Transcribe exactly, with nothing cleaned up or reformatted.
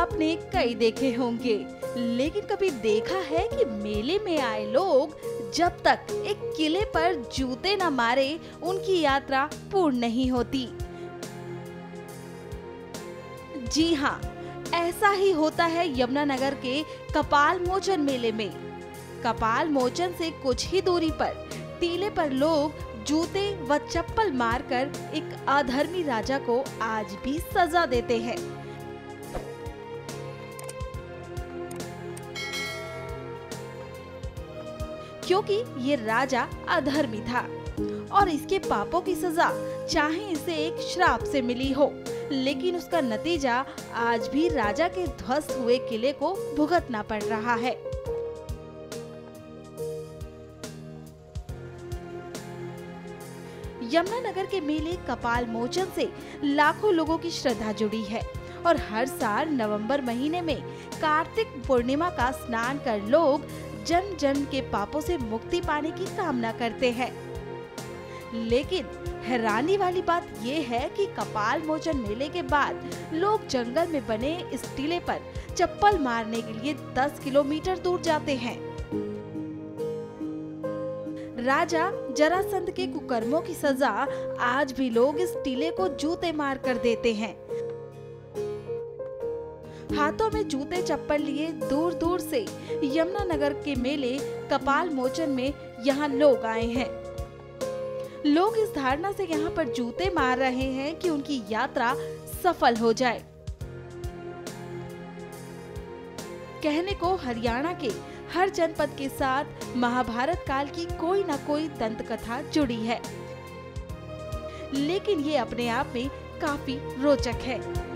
आपने कई देखे होंगे, लेकिन कभी देखा है कि मेले में आए लोग जब तक एक किले पर जूते न मारे उनकी यात्रा पूर्ण नहीं होती। जी हाँ, ऐसा ही होता है यमुनानगर के कपाल मोचन मेले में। कपाल मोचन से कुछ ही दूरी पर टीले पर लोग जूते व चप्पल मारकर एक अधर्मी राजा को आज भी सजा देते हैं। क्योंकि ये राजा अधर्मी था और इसके पापों की सजा चाहे इसे एक श्राप से मिली हो, लेकिन उसका नतीजा आज भी राजा के ध्वस्त हुए किले को भुगतना पड़ रहा है। यमुनानगर के मेले कपाल मोचन से लाखों लोगों की श्रद्धा जुड़ी है और हर साल नवंबर महीने में कार्तिक पूर्णिमा का स्नान कर लोग जन्म जन्म के पापों से मुक्ति पाने की कामना करते हैं। लेकिन हैरानी वाली बात ये है कि कपाल मोचन मेले के बाद लोग जंगल में बने इस टीले पर चप्पल मारने के लिए दस किलोमीटर दूर जाते हैं। राजा जरासंध के कुकर्मों की सजा आज भी लोग इस टीले को जूते मार कर देते हैं। हाथों में जूते चप्पल लिए दूर दूर से यमुनानगर के मेले कपाल मोचन में यहाँ लोग आए हैं। लोग इस धारणा से यहाँ पर जूते मार रहे हैं कि उनकी यात्रा सफल हो जाए। कहने को हरियाणा के हर जनपद के साथ महाभारत काल की कोई न कोई दंत कथा जुड़ी है, लेकिन ये अपने आप में काफी रोचक है।